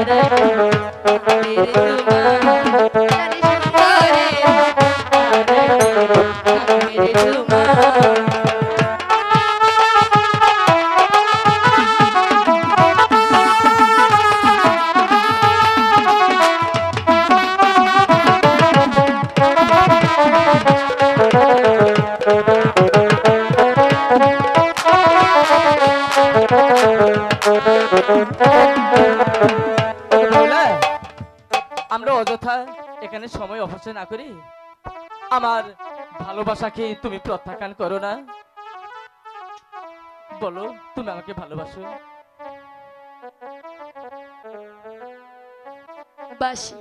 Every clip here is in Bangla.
আমরা অযথা এখানে সময় অপচয় না করি আমার ভালোবাসাকে তুমি প্রত্যাখ্যান করো না। বলো তুমি আমাকে ভালোবাসো? বাসি।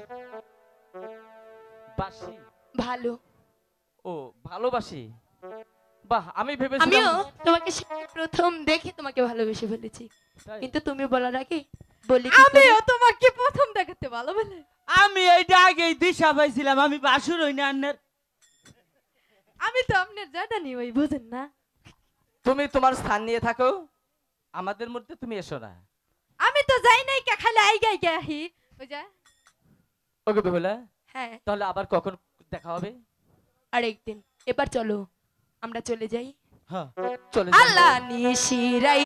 বাসি? ভালো। ও ভালোবাসি। বাহ, আমি ভেবেছিলাম আমিও তোমাকে প্রথম দেখে তোমাকে ভালোবেসে ফেলেছি, কিন্তু তুমি বলার আগে বলি আমিও তোমাকে প্রথম দেখাতে ভালো বলে আমি এইটা আগেই দিশা পাইছিলাম। আমি বাসুর হই না আন্নার। আমি তো আপনার জানি ওই বুঝেন না। তুমি তোমার স্থান নিয়ে থাকো, আমাদের মধ্যে তুমি এসো না। আমি তো যাই নাই, কে খালি আই গাই গে আহি ওই যা। ওকে বেহুলা, হ্যাঁ তাহলে আবার কখন দেখা হবে? আরেকদিন। এবার চলো আমরা চলে যাই। হ্যাঁ চলে আল্লাহ নিশিরাই